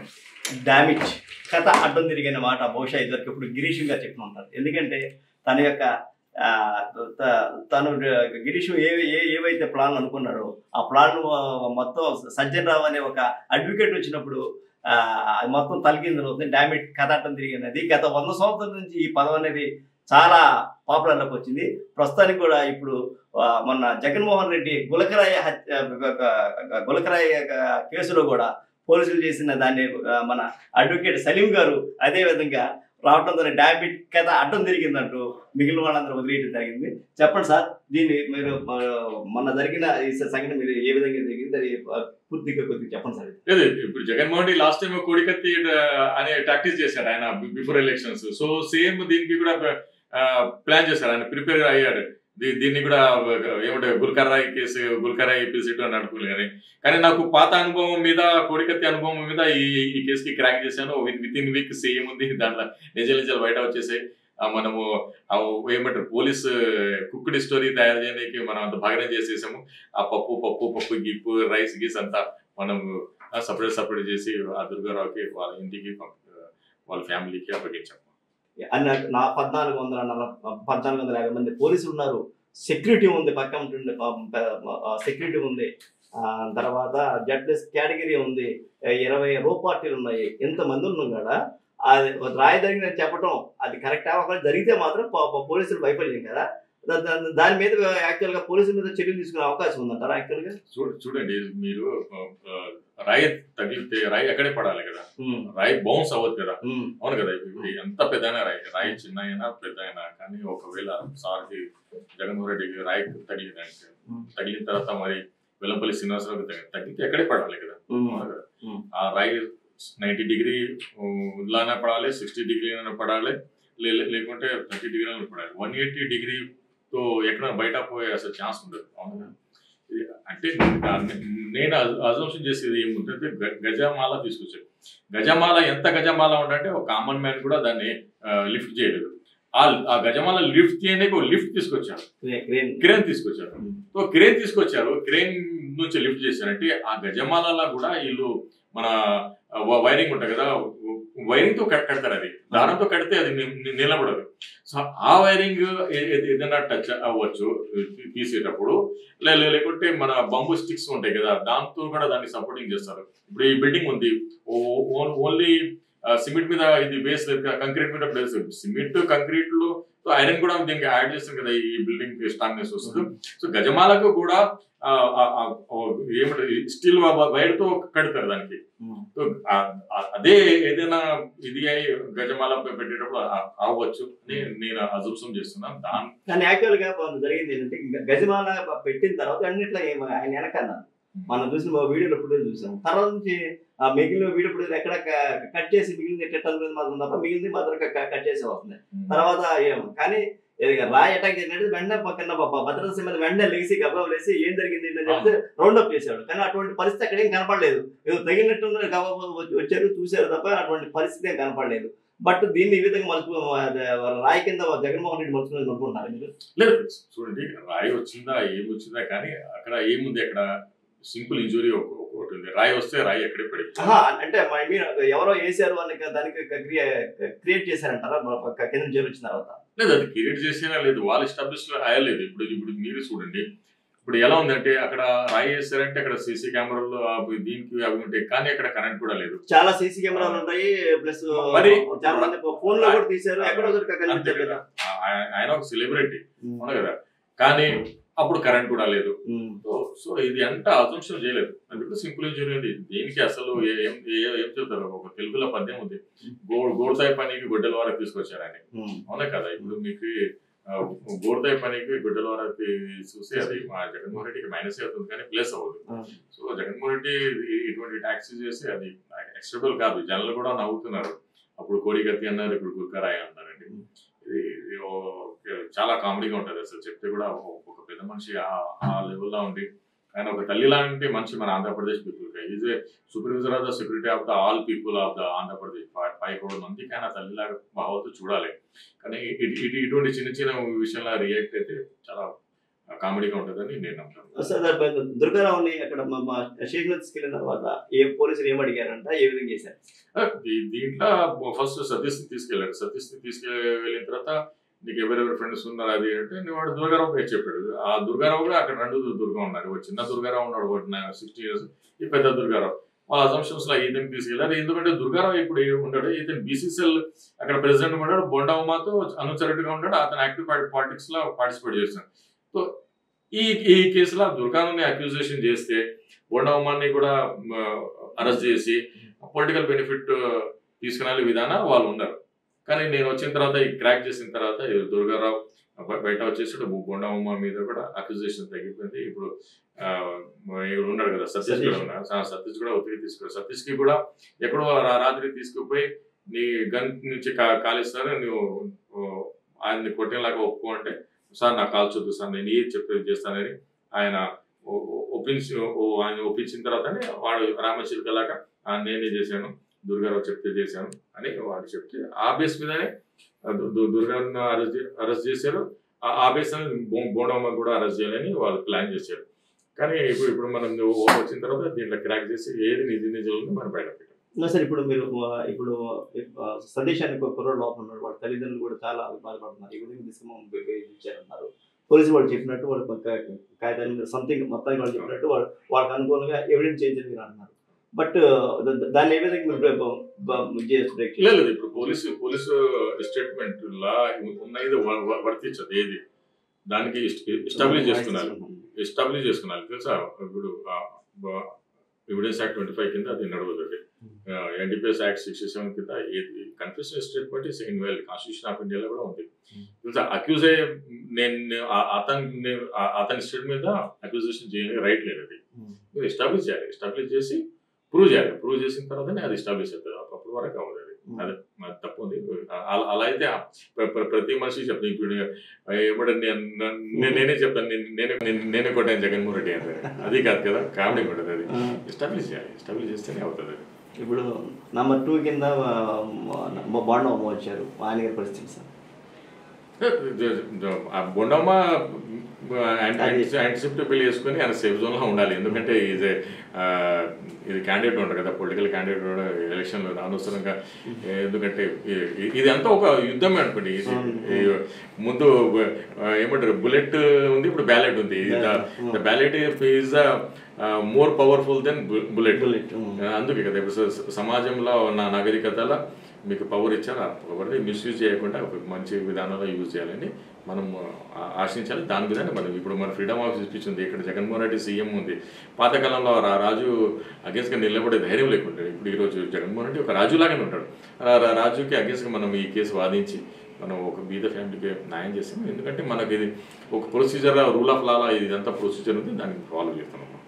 Damn it కథ అడ్డం తిరిగిన మాట బహుశా ఇద్దరికి ఇప్పుడు గిరీష్ గారు చెప్పి ఉంటారు. ఎందుకంటే తన యొక్క తను గిరీష్ ఏవైతే ప్లాన్లు అనుకున్నాడో ఆ ప్లాన్ మొత్తం సజ్జన్ రావు అనే ఒక అడ్వకేట్ వచ్చినప్పుడు మొత్తం తలకిందులు అవుతుంది. డామిట్ కథ అడ్డం తిరిగినది గత 100 సంవత్సరాల నుంచి ఈ పదం అనేది చాలా పాపులర్లోకి వచ్చింది. ప్రస్తుతానికి కూడా ఇప్పుడు మొన్న జగన్మోహన్ రెడ్డి గులకరాయ కేసులో కూడా పోలీసులు చేసిన దాన్ని మన అడ్వకేట్ సలీం గారు అదే విధంగా రావడంతో డామిట్ కథ అడ్డం తిరిగిందంటూ మిగిలిన వాళ్ళందరూ వదిలేయడం జరిగింది. చెప్పండి సార్, దీన్ని మీరు మొన్న జరిగిన ఈ సంఘటన మీరు ఏ విధంగా జరిగింది అది పూర్తిగా కొద్దిగా చెప్పండి సార్. లేదు, ఇప్పుడు జగన్మోహన్ రెడ్డి లాస్ట్ టైం కోడికత్తి అనే ప్రాక్టీస్ చేశాడు ఆయన బిఫోర్ ఎలక్షన్స్. సో సేమ్ దీనికి కూడా ప్లాన్ చేశారు, ఆయన ప్రిపేర్ అయ్యాడు. దీన్ని కూడా ఏమంటే గుల్కరాయి కేసు, గుల్కరాయి ఎపిసిడ్ అని అనుకోలేదు. కానీ నాకు పాత అనుభవం మీద, కోడికత్తి అనుభవం మీద ఈ కేసుకి క్రాక్ చేశాను. విత్ ఇన్ వీక్ సేమ్ ఉంది. దాంట్లో నిజాలు బయట వచ్చేసాయి. మనము ఏమంటారు పోలీస్ కుక్కుడి స్టోరీ తయారు చేయడానికి మనం అంత భాగనం చేసేసాము. ఆ పప్పు గిప్పు రైస్ గీస్ అంతా మనం సపరేట్ చేసి ఆ దుర్గారావుకి వాళ్ళ ఇంటికి వాళ్ళ ఫ్యామిలీకి అప్పగించాము. అన్న 1450 మంది పోలీసులు ఉన్నారు, సెక్యూరిటీ ఉంది, పక్క ఉంటుండే సెక్యూరిటీ ఉంది, తర్వాత జడ్ప్లస్ కేటగిరీ ఉంది, 20 రో పార్టీలు ఉన్నాయి. ఇంతమంది ఉన్నాం కదా అది రాయదగిన చెప్పడం అది కరెక్ట్ అవ్వకుండా జరిగితే మాత్రం పోలీసులు భయపడలేం కదా. దాని మీద యాక్చువల్గా పోలీసుల మీద చర్యలు తీసుకునే అవకాశం ఉందంటారా? యాక్చువల్గా చూడండి, మీరు రాయి తగిలితే రాయి ఎక్కడే పడాలి కదా, రాయి బౌన్స్ అవ్వదు కదా. అవును కదా, ఎంత పెద్దైనా రాయి చిన్న అయినా పెద్ద అయినా కానీ ఒకవేళ సార్కి జగన్మోహన్ రెడ్డికి రాయి తగిలిన తర్వాత మరి వెల్లంపల్లి శ్రీనివాసరావుకి తగిలితే ఎక్కడే పడాలి కదా. ఆ రాయి 90 డిగ్రీ లానే పడాలి, 60 డిగ్రీలైనా పడాలి, లేకుంటే 30 డిగ్రీలైనా పడాలి. 180 డిగ్రీతో ఎక్కడ బయట పోయే అసలు ఛాన్స్ ఉండదు. అవును, అంటే నేను అజంప్షన్ చేసేది ఏముంటుంది, గజమాల తీసుకొచ్చాడు. గజమాల ఎంత గజమాల ఉందంటే ఒక కామన్ మ్యాన్ కూడా దాన్ని లిఫ్ట్ చేయలేదు. ఆ గజమాల లిఫ్ట్ చేయడానికి ఒక లిఫ్ట్ తీసుకొచ్చారు, క్రేన్ తీసుకొచ్చారు. సో క్రేన్ తీసుకొచ్చారు, క్రేన్ నుంచి లిఫ్ట్ చేశారంటే ఆ గజమాలలో కూడా వీళ్ళు మన వైరింగ్ ఉంటుంది కదా, వైరింగ్ తో కడతారు. అది దారంతో కడితే అది నిలబడదు. సో ఆ వైరింగ్ ఏదైనా టచ్ అవ్వచ్చు తీసేటప్పుడు, లేకుంటే మన బంబూ స్టిక్స్ ఉంటాయి కదా దాంతో కూడా దాన్ని సపోర్టింగ్ చేస్తారు. ఇప్పుడు ఈ బిల్డింగ్ ఉంది, ఓన్లీ సిమెంట్ మీద ఇది బేస్ లేదు, కంక్రీట్ మీద ప్లేస్. సిమెంట్ కంక్రీట్ లో ఐరన్ కూడా దీనికి యాడ్ చేస్తాం కదా, ఈ బిల్డింగ్ స్ట్రాంగ్నెస్ వస్తుంది. సో గజమాలకు కూడా ఏమంటారు స్టీల్ వైర్ తో కడతారు దానికి. సో అదే ఏదైనా ఇది అయి గజమాల పెట్టేటప్పుడు అవ్వచ్చు అని నేను అజంప్షన్ చేస్తున్నాను. కానీ యాక్చువల్ గా జరిగింది ఏంటంటే గజమాల పెట్టిన తర్వాత అన్నిట్లో ఆయన వెనకన్నా మనం చూసిన వీడియోలో ఇప్పుడు చూసాం. తర్వాత నుంచి మిగిలిన వీడియో ఇప్పుడు ఎక్కడ కట్ చేసి మిగిలిన టెట్టల మాత్రం తప్ప మిగిలింది మాత్రం కట్ చేసి వస్తుంది. తర్వాత ఏమో కానీ రాయ్ అటాక్ చేసినట్టు వెంటనే పక్కన భద్రతా సిబ్బంది వెంటనే లేచి గబగబా లేచి ఏం జరిగింది అని చెప్తే రౌండప్ చేశాడు. కానీ అటువంటి పరిస్థితి అక్కడ ఏం కనపడలేదు. ఏదో తగినట్టు గబగబా వచ్చారు చూశారు తప్ప అటువంటి పరిస్థితి ఏం కనపడలేదు. బట్ దీన్ని ఈ విధంగా రాయి కింద జగన్మోహన్ రెడ్డి మలుచుకుని అనుకుంటున్నారు మీరు? లేదు, చూడండి, రాయి వచ్చిందా ఏమొచ్చిందా కానీ అక్కడ ఏముంది, అక్కడ సింపుల్ ఇంజురీ ఒకటి ఉంది. రాయి వస్తే రాయి ఎక్కడే పడి అంటే ఎవరో వేసారు అని దానికి క్రియేట్ చేశారంటారా కింద జైలు వచ్చిన తర్వాత? లేదు, అది క్రియేట్ చేసినా లేదు, వాళ్ళు ఎస్టాబ్లిష్ అయ్యలేదు. ఇప్పుడు మీరు చూడండి, ఇప్పుడు ఎలా ఉందంటే అక్కడ రాయి వేస్తారంటే అక్కడ సీసీ కెమెరాలు దీనికి అవి ఉంటాయి, కానీ అక్కడ కరెంట్ కూడా లేదు. చాలా సీసీ కెమెరాలు ఉంటాయి, ప్లస్ మరి ఫోన్ లో కూడా తీసారు, ఎక్కడో ఆయన ఒక సెలబ్రిటీ అవును కదా, కానీ అప్పుడు కరెంట్ కూడా లేదు. సో ఇది అంతా అజంప్షన్ చేయలేదు. అందుకు సింపుల్ ఇంజురీ ఉంది. దీనికి అసలు ఏం చెప్తారు, ఒక తెలుగులో పద్యం ఉంది, గోడతాయి పనికి గొడ్డల వారికి తీసుకొచ్చారు అని. అవునా కదా, ఇప్పుడు మీకు గోడతాయి పనికి గొడ్డల వారికి చూసి అది మా జగన్మోహన్ రెడ్డికి మైనస్ అవుతుంది కానీ ప్లస్ అవ్వదు. సో జగన్మోహన్ రెడ్డి ఇటువంటి ట్యాక్సీ చేసి అది యాక్సెప్టబుల్ కాదు. జనాలు కూడా నవ్వుతున్నారు. అప్పుడు కోడికత్తి అన్నారు, ఇప్పుడు గుర్కరాయి అన్నారండి. ఇది చాలా కామెడీగా ఉంటుంది అసలు చెప్తే కూడా. ఒక పెద్ద మనిషి ఆ లెవెల్లో ఉండి ఆయన ఒక తల్లి లాంటి మనిషి మన Andhra Pradesh people. Is a supervisor of the security of the all people of the Andhra Pradesh. 5 crore మందికి ఆయన తల్లిలాగా భావతో చూడాలి. కానీ ఇటువంటి చిన్న చిన్న విషయంలో రియాక్ట్ అయితే చాలా కామెడీగా ఉంటుందని నేను నమ్ముతాను. సార్ దుర్గారావుని అక్కడ మా షేక్లో తీసుకెళ్ళిన తర్వాత ఏ పోలీసులు ఏం అడిగారంట, ఏ విధంగా చేశారు? దీంట్లో ఫస్ట్ సతీష్ని తీసుకెళ్ళాడు. సతీష్ని తీసుకెళ్ళిన తర్వాత నీకు ఎవరెవరు ఫ్రెండ్స్ ఉన్నారు అది అంటే వాడు దుర్గారావు పేరు చెప్పాడు. ఆ దుర్గారావు కూడా అక్కడ 2 దుర్గా ఉన్నాడు. ఒక చిన్న దుర్గారావు ఉన్నాడు, ఒక 60 years, ఈ పెద్ద దుర్గారావు. వాళ్ళ అజంప్షన్స్ లో ఇతను తీసుకెళ్లారు. ఎందుకంటే దుర్గారావు ఇప్పుడు ఉంటాడు, ఇతను బీసీసీఎల్ అక్కడ ప్రెసిడెంట్ ఉన్నాడు, బొండా ఉమాతో అనుచరుడుగా ఉన్నాడు, అతను యాక్టివ్ పాలిటిక్స్ లో పార్టిసిపేట్ చేస్తున్నాడు. సో ఈ కేసులో దుర్గారావుని అక్యూజేషన్ చేస్తే బొండా ఉమాని కూడా అరెస్ట్ చేసి పొలిటికల్ బెనిఫిట్ తీసుకునే విధానం వాళ్ళు ఉన్నారు. కానీ నేను వచ్చిన తర్వాత ఈ క్రాక్ చేసిన తర్వాత దుర్గారావు బయట వచ్చేసాడు. బొండా ఉమా మీద కూడా అక్యూజేషన్ తగ్గిపోయింది. ఇప్పుడు ఉన్నాడు కదా సతీష్ కూడా ఉన్నాడు. సతీష్ కూడా ఒత్తిడి తీసుకున్నాడు. సతీష్ కి కూడా ఎక్కడో రాత్రి తీసుకుపోయి నీ గన్ నుంచి కాలిస్తారు, నువ్వు ఆయన్ని కొట్టేలాగా ఒప్పుకో అంటే, సార్ నాకు కాల్చొద్దు సార్, నేను ఏది చెప్పేది చేస్తానని ఆయన ఒప్పించిన తర్వాతనే వాడు రామచిలుకలాగా నేనే చేశాను, దుర్గారావు చెప్తే చేశాను అని వాడు చెప్తే ఆ బేస్ మీదనే దుర్గారావుని అరెస్ట్ చేశారు. ఆ బేస్ అనేది బోండమ్మ కూడా అరెస్ట్ చేయాలని వాళ్ళు ప్లాన్ చేశారు. కానీ ఇప్పుడు మనం వచ్చిన తర్వాత దీంట్లో క్రాక్ చేసి ఏది నిజాలను మనం బయట పెట్టాం. సార్ ఇప్పుడు మీరు ఇప్పుడు సతీష్ అని కుర్రోడు లోపల ఉన్నాడు, వాళ్ళ తల్లిదండ్రులు కూడా చాలా బాధపడుతున్నారు. ఈ విధంగా తీసుకుని ఇచ్చారన్నారు. పోలీసు వాళ్ళు చెప్పినట్టు వాళ్ళు కాగితాల మీద సంథింగ్ మొత్తానికి వాళ్ళు చెప్పినట్టు వాళ్ళకి అనుకూలంగా ఎవిడెన్స్ చేయించని మీరు అంటున్నారు. బట్ దాన్ని ఏ విధంగా లేదు, ఇప్పుడు పోలీసు స్టేట్మెంట్ లా ఉన్నది వర్తించదు. ఏది దానికి ఎస్టాబ్లిష్ చేసుకున్నారు తెలుసా. ఇప్పుడు ఎవిడెన్స్ యాక్ట్ 25 కింద అది నడవదు. ఎన్డీపీఎస్ యాక్ట్ 67 కింద confession statement is invalid. Constitution of ఇండియాలో కూడా ఉంది తెలుసా. అక్యూజ్ అయ్యే అతని స్టేట్ మీద అక్యూజేషన్ చేయడానికి రైట్ లేదు. అది మీరు ఎస్టాబ్లిష్ చేయాలి, ఎస్టాబ్లిష్ చేసి ప్రూవ్ చేయాలి. ప్రూవ్ చేసిన తర్వాతనే అది ఎస్టాబ్లిష్ అవుతుంది. అప్పుడు వరకు అవ్వదు. అది తప్పు ఉంది. అలా అయితే ప్రతి మనిషి చెప్తాను. ఇప్పుడు ఏమంటే నేనే చెప్తాను, నేనే కొట్టాను జగన్మోహన్ రెడ్డి అంటే అది కాదు కదా, కామెడీ ఉంటుంది. అది ఎస్టాబ్లిష్ చేయాలి, ఎస్టాబ్లిష్ చేస్తేనే అవుతుంది. ఇప్పుడు నెంబర్ 2 కింద బొండమ్మ వచ్చారు, ఆయన గారి పరిస్థితి సార్. బొండమ్మ యాంటిసిపేట్ పెళ్లి వేసుకొని ఆయన సేఫ్ జోన్ లో ఉండాలి. ఎందుకంటే ఇది క్యాండిడేట్ ఉంటారు కదా, పొలిటికల్ క్యాండిడేట్ ఎలక్షన్ లో అనవసరంగా. ఎందుకంటే ఇది అంతా ఒక యుద్ధమే అనుకోండి. ముందు ఏమంటారు, బుల్లెట్ ఉంది, ఇప్పుడు బ్యాలెట్ ఉంది. The ballot is more powerful then bullet. అందుకే కదా ఇప్పుడు సమాజంలో ఉన్న నాగరికతలో మీకు పవర్ ఇచ్చారు. ఆ పవర్ని మిస్యూజ్ చేయకుండా ఒక మంచి విధానంలో యూజ్ చేయాలని మనం ఆశించాలి. దాని మీదనే మనం ఇప్పుడు మన ఫ్రీడమ్ ఆఫ్ స్పీచ్ ఉంది. ఇక్కడ జగన్మోహన్ రెడ్డి సీఎం ఉంది. పాతకాలంలో రాజు అగేన్స్ట్గా నిలబడే ధైర్యం లేకుంటాడు. ఇప్పుడు ఈరోజు జగన్మోహన్ రెడ్డి ఒక రాజులాగానే ఉంటాడు. రాజుకి అగేన్స్ట్గా మనం ఈ కేసు వాదించి మనం ఒక బీద ఫ్యామిలీకి న్యాయం చేస్తాం. ఎందుకంటే మనకి ఇది ఒక ప్రొసీజర్, రూల్ ఆఫ్ లాలా ఇదంతా ప్రొసీజర్ ఉంది, దాన్ని ఫాలో చేస్తున్నాం.